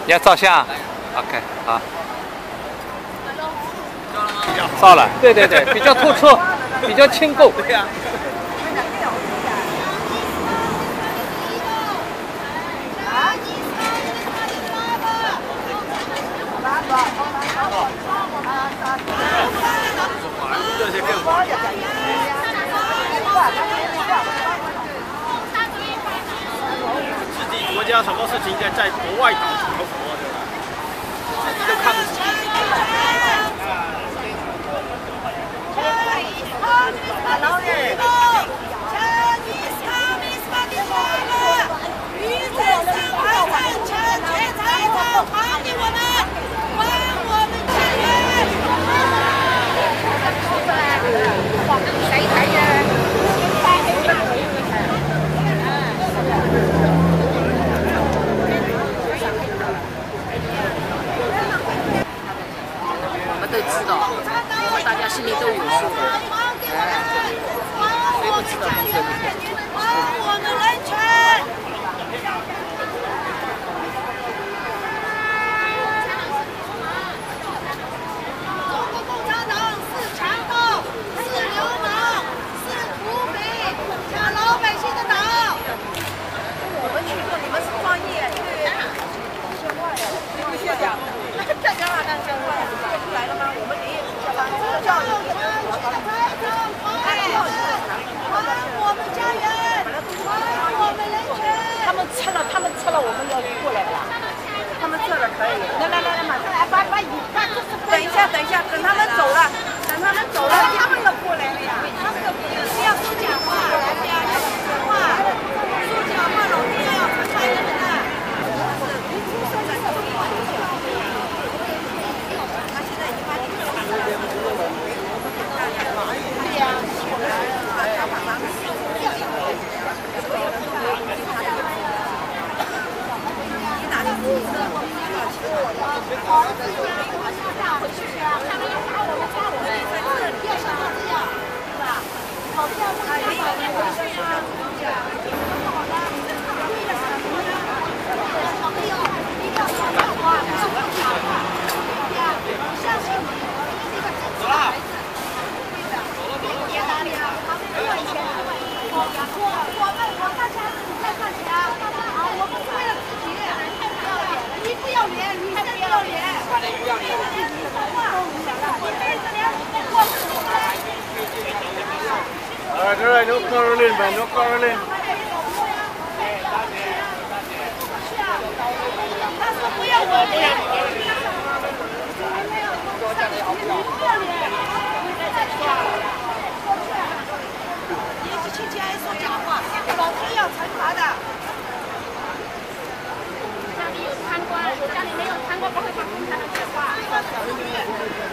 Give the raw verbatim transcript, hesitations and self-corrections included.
你要照相 ？OK， 好。照了，对对对，比较透彻，比较清够。对呀。这些更好。自己国家什么事情在在国外搞搞什么，对吧？自己都看不起。 我们都知道，我们大家心里都有数。谁不知道农村？我们人权。中国共产党是强盗，是流氓，是土匪，抢老百姓的党。我们去做，你们是创业，对。像话呀！你不谢讲，再讲话当像话呀！出来了吗？我们也有教育，我们家园，我们人权。他们撤了，他们撤了，我们要过来了。他们撤了可以。来来来来，马上来，把把把，等一下，等一下，等他们走了，等他们走了，他们要过来了呀。他们要不要说讲话？来呀，要说话，说讲话，老弟要传传人的。 Alright, alright, no quarreling, man, no quarreling. 他说不要我脸，年纪轻轻还说假话，老子要惩罚的。家里有贪官，家里没有贪官不会把共产党讲话。